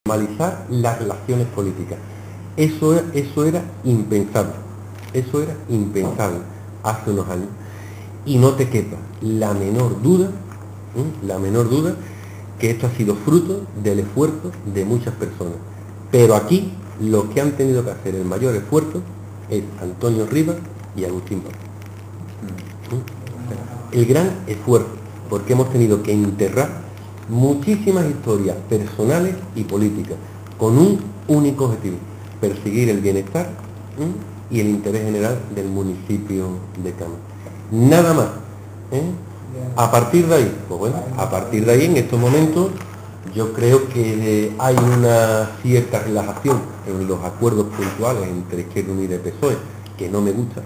normalizar las relaciones políticas. Eso era impensable. Eso era impensable hace unos años. Y no te quepa la menor duda, que esto ha sido fruto del esfuerzo de muchas personas. Pero aquí los que han tenido que hacer el mayor esfuerzo es Antonio Rivas y Agustín Paz. El gran esfuerzo, porque hemos tenido que enterrar muchísimas historias personales y políticas con un único objetivo: perseguir el bienestar y el interés general del municipio de Cámara. Nada más. A partir de ahí, pues bueno, a partir de ahí, en estos momentos, yo creo que hay una cierta relajación en los acuerdos puntuales entre Izquierda Unida y PSOE, que no me gusta,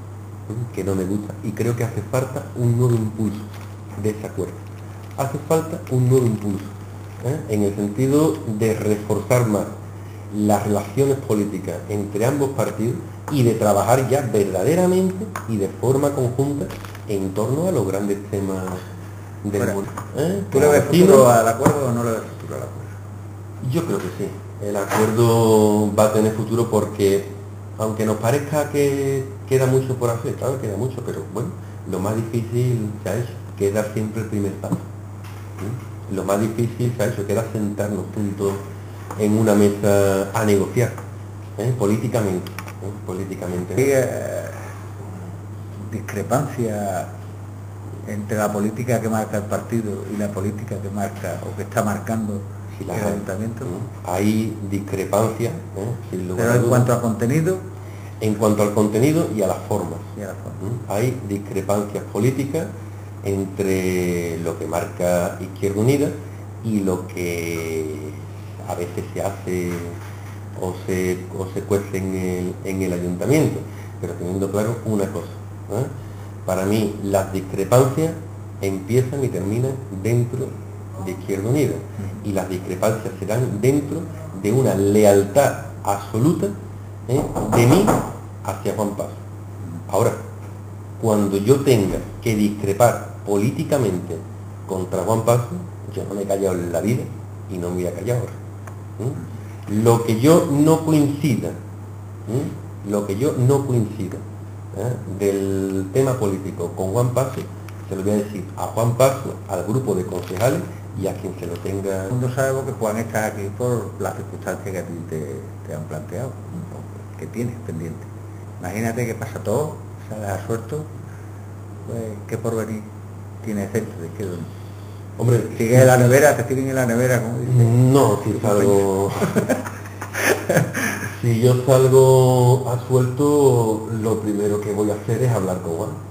y creo que hace falta un nuevo impulso de ese acuerdo. Hace falta un nuevo impulso, en el sentido de reforzar más las relaciones políticas entre ambos partidos y de trabajar ya verdaderamente y de forma conjunta en torno a los grandes temas del mundo. ¿Tú le ves futuro al acuerdo o no le ves futuro al acuerdo? Yo creo que sí. El acuerdo va a tener futuro porque, aunque nos parezca que queda mucho por hacer, claro, queda mucho, pero bueno, lo más difícil se ha hecho, que es dar siempre el primer paso. Lo más difícil se ha hecho, que era sentarnos juntos en una mesa a negociar, políticamente. Discrepancia entre la política que marca el partido y la política que marca o que está marcando el ayuntamiento. Hay discrepancias, sin lugar pero a en dudas. cuanto a contenido, En cuanto al contenido y a las formas, y a la forma. hay discrepancias políticas entre lo que marca Izquierda Unida y lo que a veces se hace o se cuece en el ayuntamiento, pero teniendo claro una cosa, para mí las discrepancias empiezan y terminan dentro de Izquierda Unida, y las discrepancias se dan dentro de una lealtad absoluta de mí hacia Juan Paz. Ahora, cuando yo tenga que discrepar políticamente contra Juan Paz, yo no me he callado en la vida y no me voy a callar ahora. Lo que yo no coincida, del tema político con Juan Paso, se lo voy a decir a Juan Paso, al grupo de concejales y a quien se lo tenga. Todo el mundo sabe que Juan está aquí por las circunstancias que a ti te han planteado, que tienes pendiente. Imagínate que pasa todo, sales a suelto, pues qué porvenir tiene centro de Izquierda Unida. Hombre, sigue en la nevera, te siguen en la nevera, como dicen. No, si salgo. Si yo salgo a suelto, lo primero que voy a hacer es hablar con Juan.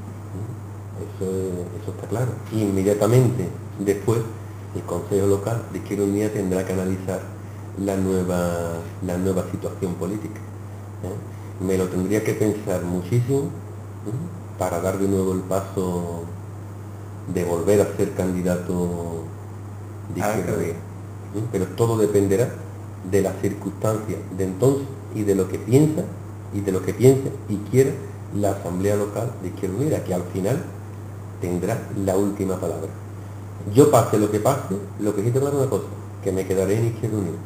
Eso está claro. Inmediatamente después, el Consejo Local de Izquierda Unida tendrá que analizar la nueva situación política. Me lo tendría que pensar muchísimo para dar de nuevo el paso de volver a ser candidato de Izquierda Unida. Pero todo dependerá de las circunstancias de entonces y de lo que piense y quiera la Asamblea Local de Izquierda Unida, que al final tendrá la última palabra. Yo pase lo que pase, lo que sí te claro una cosa, que me quedaré en Izquierda Unida.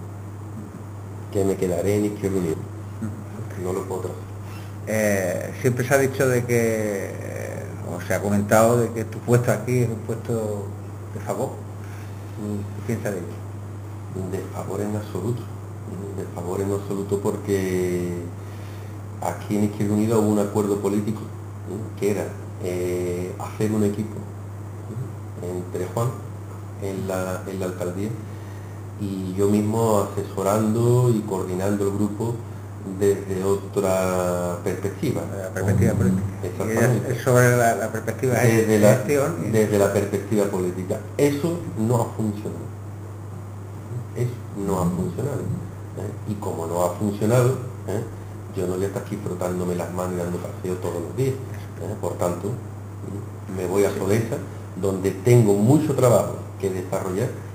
No lo puedo traer. Siempre se ha dicho de que, o se ha comentado de que tu puesto aquí es un puesto de favor. ¿Qué piensas de ello? De favor en absoluto, porque aquí en Izquierda Unida hubo un acuerdo político que era hacer un equipo entre Juan en la alcaldía y yo mismo asesorando y coordinando el grupo desde otra perspectiva. La perspectiva política. Exactamente. Es sobre la perspectiva desde de gestión. desde la perspectiva política. Eso no ha funcionado. Y como no ha funcionado, yo no voy a estar aquí frotándome las manos y dando paseo todos los días. Por tanto, me voy a Sodesa, donde tengo mucho trabajo que desarrollar